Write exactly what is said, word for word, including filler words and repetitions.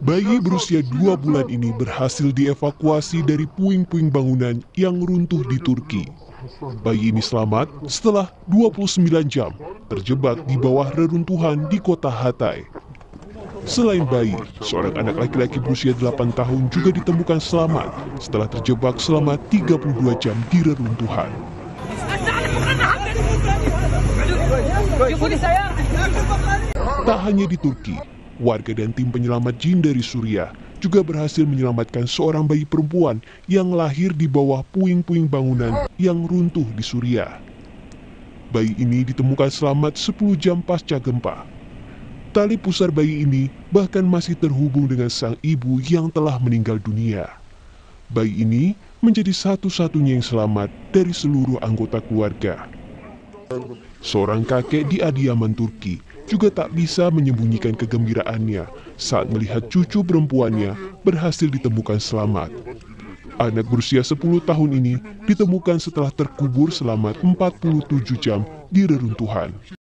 Bayi berusia dua bulan ini berhasil dievakuasi dari puing-puing bangunan yang runtuh di Turki. Bayi ini selamat setelah dua puluh sembilan jam terjebak di bawah reruntuhan di kota Hatay. Selain bayi, seorang anak laki-laki berusia delapan tahun juga ditemukan selamat setelah terjebak selama tiga puluh dua jam di reruntuhan. Tak hanya di Turki, warga dan tim penyelamat jin dari Suriah juga berhasil menyelamatkan seorang bayi perempuan yang lahir di bawah puing-puing bangunan yang runtuh di Suriah. Bayi ini ditemukan selamat sepuluh jam pasca gempa. Tali pusar bayi ini bahkan masih terhubung dengan sang ibu yang telah meninggal dunia. Bayi ini menjadi satu-satunya yang selamat dari seluruh anggota keluarga. Seorang kakek di Adiyaman, Turki, juga tak bisa menyembunyikan kegembiraannya saat melihat cucu perempuannya berhasil ditemukan selamat. Anak berusia sepuluh tahun ini ditemukan setelah terkubur selama empat puluh tujuh jam di reruntuhan.